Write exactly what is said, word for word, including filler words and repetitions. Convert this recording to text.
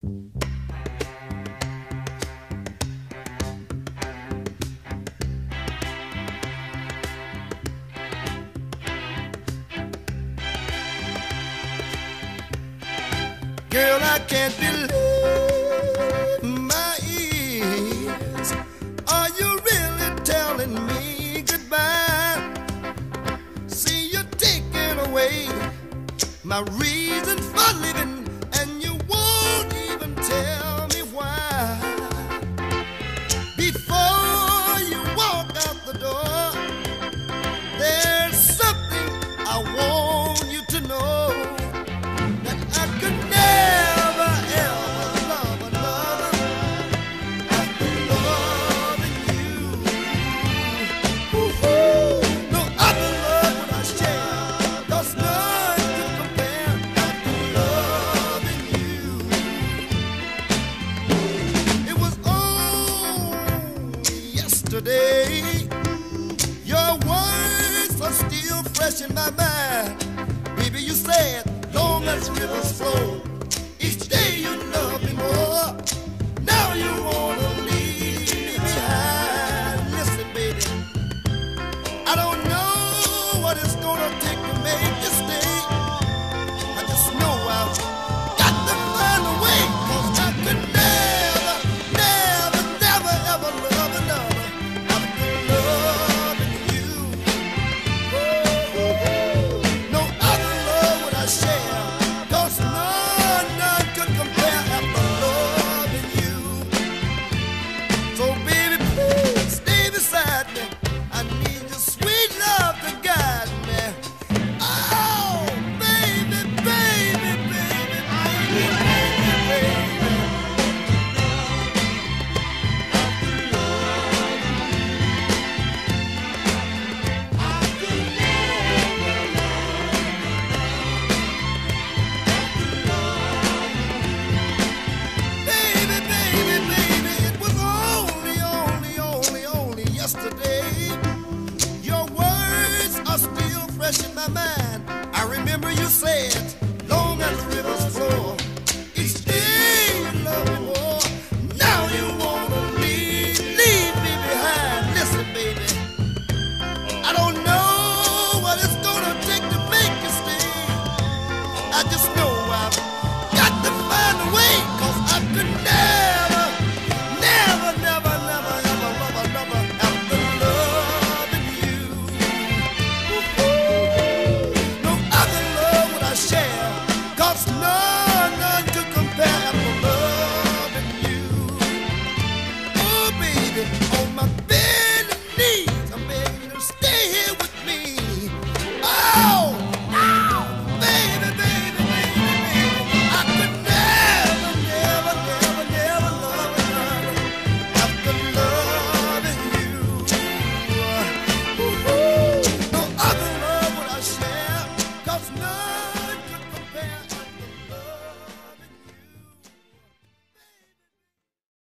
Girl, I can't believe my ears. Are you really telling me goodbye? See, you're taking away my reason for living, and you won't even tell me why. Before you walk out the door, there's something I want you to know, that I could never ever love another after loving you. Ooh-hoo. No other love would I share, 'cause none could compare after loving you. It was only yesterday, your words are still fresh in my mind. Baby, you said, long as rivers flow,